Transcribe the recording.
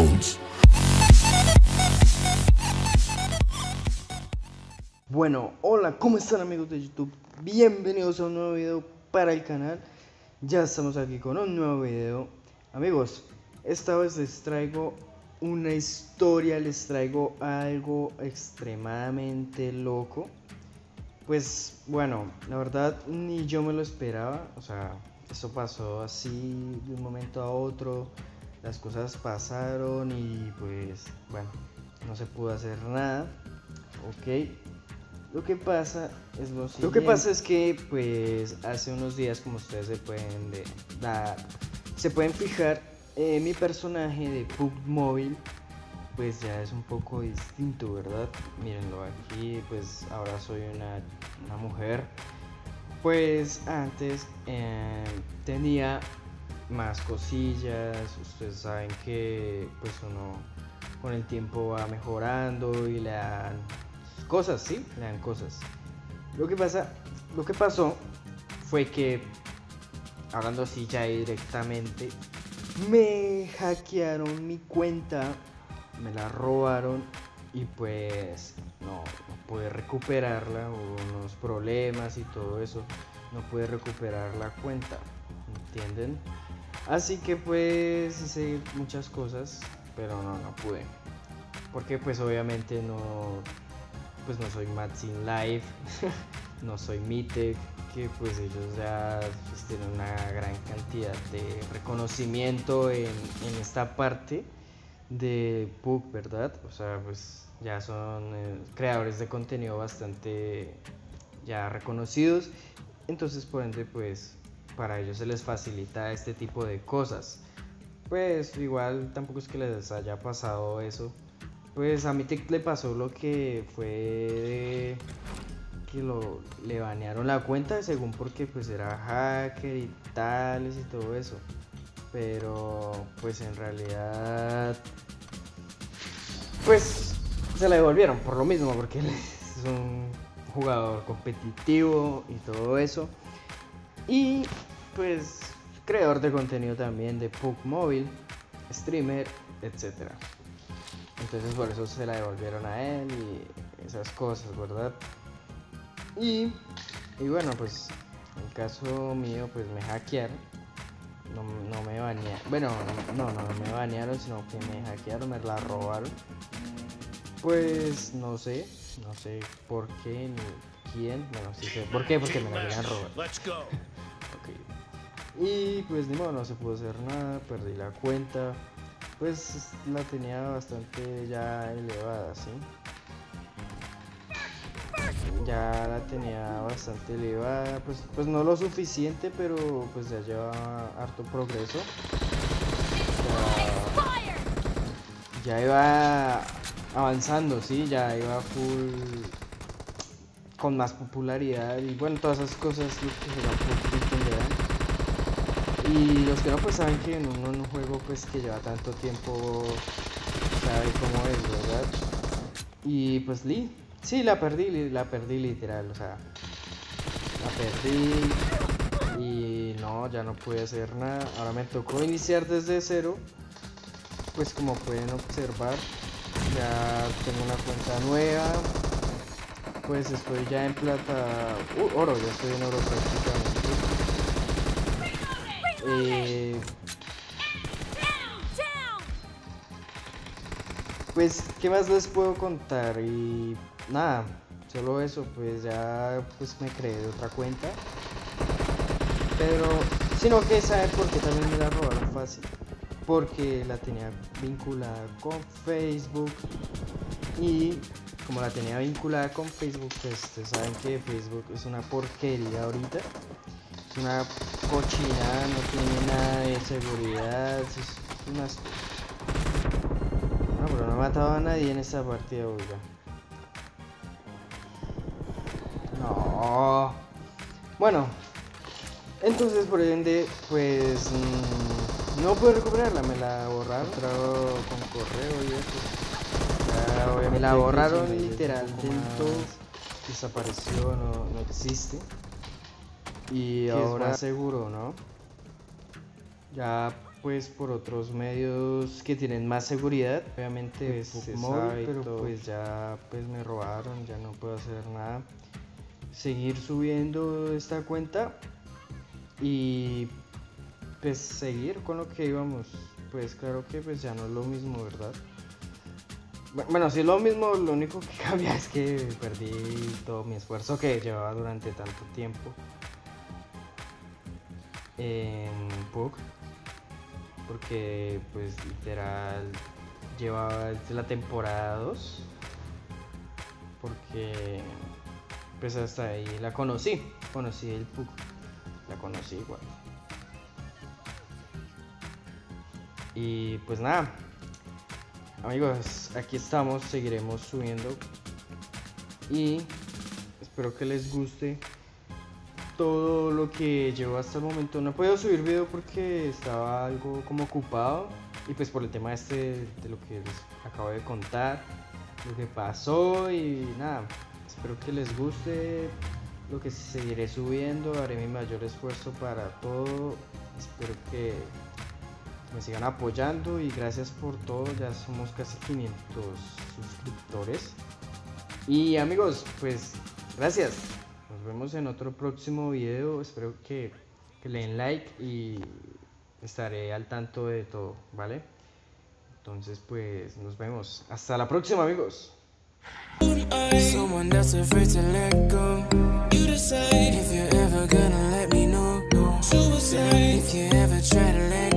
Jones. Bueno, hola, ¿cómo están amigos de YouTube? Bienvenidos a un nuevo video para el canal. Ya estamos aquí con un nuevo video. Amigos, esta vez les traigo una historia, les traigo algo extremadamente loco. Pues bueno, la verdad ni yo me lo esperaba. O sea, esto pasó así de un momento a otro. Las cosas pasaron y pues bueno, no se pudo hacer nada. Ok. Lo que pasa es lo siguiente. Lo que pasa es que pues hace unos días, como ustedes se pueden fijar, mi personaje de PUBG Mobile pues ya es un poco distinto, ¿verdad? Mírenlo aquí, pues ahora soy una mujer. Pues antes tenía más cosillas. Ustedes saben que pues uno con el tiempo va mejorando y le dan cosas, ¿sí? Le dan cosas. Lo que pasó fue que, hablando así ya directamente, me hackearon mi cuenta, me la robaron y pues no pude recuperarla, hubo unos problemas y todo eso, no pude recuperar la cuenta, ¿entienden? Así que pues hice muchas cosas, pero no pude, porque pues obviamente no soy Maxin Live, no soy Mitek, que pues ellos ya pues, tienen una gran cantidad de reconocimiento en esta parte de PUBG, ¿verdad? O sea, pues ya son creadores de contenido bastante ya reconocidos, entonces por ende pues para ellos se les facilita este tipo de cosas. Pues igual tampoco es que les haya pasado eso. Pues a Mitek le pasó lo que fue que le banearon la cuenta, según porque pues era hacker y tales y todo eso. Pero pues en realidad pues se la devolvieron por lo mismo, porque él es un jugador competitivo y todo eso. Y pues creador de contenido también de PUBG Mobile, streamer, etcétera. Entonces por eso se la devolvieron a él y esas cosas, ¿verdad? Y bueno, pues en el caso mío pues me hackearon. No me banearon. Bueno, no me banearon, sino que me hackearon, me la robaron. Pues no sé por qué ni quién. Bueno, sí sé por qué, porque me la querían robar. Okay. Y pues ni modo, no se pudo hacer nada, perdí la cuenta. Pues la tenía bastante ya elevada, ¿sí? Ya la tenía bastante elevada, pues no lo suficiente, pero pues ya lleva harto progreso. Ya iba avanzando, ¿sí? Ya iba full, con más popularidad y bueno, todas esas cosas lo que se entenderán. Y los que no pues saben que en un juego pues que lleva tanto tiempo sabe cómo es, ¿verdad? Y pues sí, la perdí literal, o sea, la perdí y no, ya no pude hacer nada. Ahora me tocó iniciar desde cero. Pues como pueden observar, ya tengo una cuenta nueva. Pues estoy ya en plata, oro, ya estoy en oro prácticamente. Pues, ¿qué más les puedo contar? Y nada, solo eso, pues ya pues me creé otra cuenta. Pero, sino que ¿saben por qué también me la robaron fácil? Porque la tenía vinculada con Facebook. Y como la tenía vinculada con Facebook, pues ustedes saben que Facebook es una porquería ahorita. Es una cochinada, no tiene nada de seguridad, es una... No, pero no he matado a nadie en esta partida, oiga. No. Bueno, entonces por ende, pues no puedo recuperarla, me la borraron con correo y eso. Ya, me la borraron literal del todo, desapareció, no existe. Y ahora seguro, ¿no? Ya pues por otros medios que tienen más seguridad, obviamente se sabe, pero pues ya pues me robaron, ya no puedo hacer nada. Seguir subiendo esta cuenta y pues seguir con lo que íbamos. Pues claro que pues ya no es lo mismo, ¿verdad? Bueno, sí es lo mismo, lo único que cambia es que perdí todo mi esfuerzo que llevaba durante tanto tiempo en PUC, porque pues literal llevaba desde la temporada 2, porque pues hasta ahí la conocí el PUC, la conocí igual. Y pues nada, amigos, aquí estamos, seguiremos subiendo y espero que les guste todo lo que llevo hasta el momento. No he podido subir video porque estaba algo como ocupado y pues por el tema de lo que les acabo de contar, lo que pasó y nada, espero que les guste lo que seguiré subiendo, haré mi mayor esfuerzo para todo, espero que me sigan apoyando y gracias por todo, ya somos casi 500 suscriptores y amigos, pues gracias, nos vemos en otro próximo video, espero que le den like y estaré al tanto de todo, ¿vale? Entonces pues nos vemos, hasta la próxima amigos. Someone else afraid to let go. You decide if you're ever gonna let me know. Suicide if you ever try to let